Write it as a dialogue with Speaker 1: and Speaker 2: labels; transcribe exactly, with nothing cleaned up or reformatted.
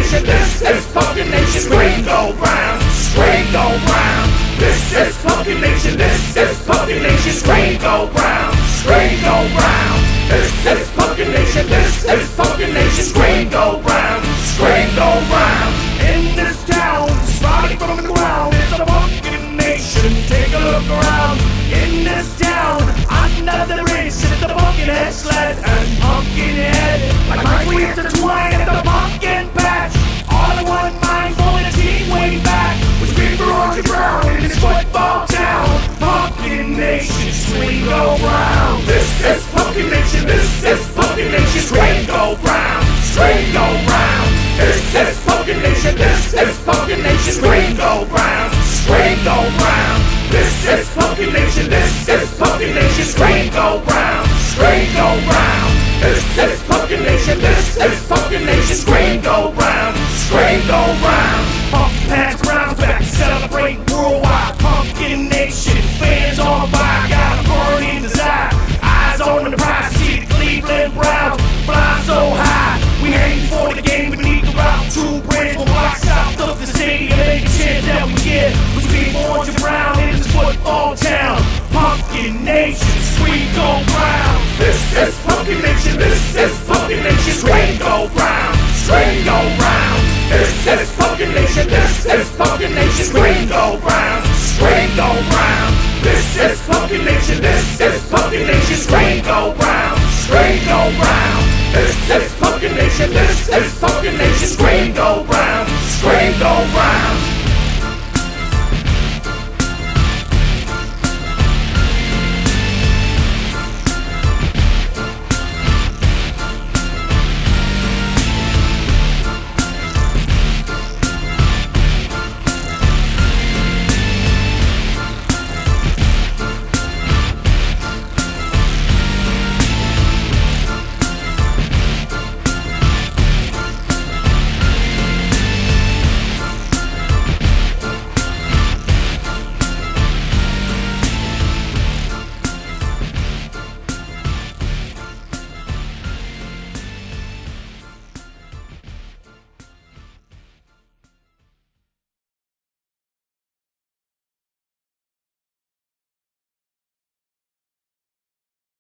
Speaker 1: Nation, this is Pumpkin Nation. Scream go round, scream go round. This is Pumpkin Nation, this is Pumpkin Nation. Scream go round, scream go round. This is Pumpkin Nation, this is Pumpkin Nation. Scream go round, scream go round. In this town, sprouting from the ground, it's a Pumpkin Nation. Take a look around. In this town, another race is the Pumpkinhead sled and Pumpkinhead. Like minds we intertwine at the pumpkin patch. All in one mind, going a team way back. With Scream for Orange and Brown in this football town. Pumpkin Nation, scream go round. This is Pumpkin Nation, this is Pumpkin Nation. Scream go round, scream go round. This is Pumpkin Nation, this is Pumpkin Nation. Scream go round, scream go round. This is Pumpkin Nation, this is Pumpkin Nation. Scream go round, scream go round. This is Pumpkin Nation, this is Pumpkin Nation. Scream go round, scream go round. Pumpkin Patch Brown's back to celebrate worldwide. Pumpkin Nation, fans on fire, got a burning desire. Eyes on the prize, see the Cleveland Browns fly so high. We aim for the game beneath the route. Two brands will block south of the stadium. Make a chance that we get with Scream Orange and Brown in this football town. Pumpkin Nation, scream go round. This is Pumpkin Nation, this is Pumpkin Nation. Scream go round, scream go round. This is Pumpkin Nation, this is Pumpkin Nation. Scream go round, scream go round. This is Pumpkin Nation, this is Pumpkin Nation. Scream go round, scream go round. This is Pumpkin Nation, this is Pumpkin Nation. Scream go round.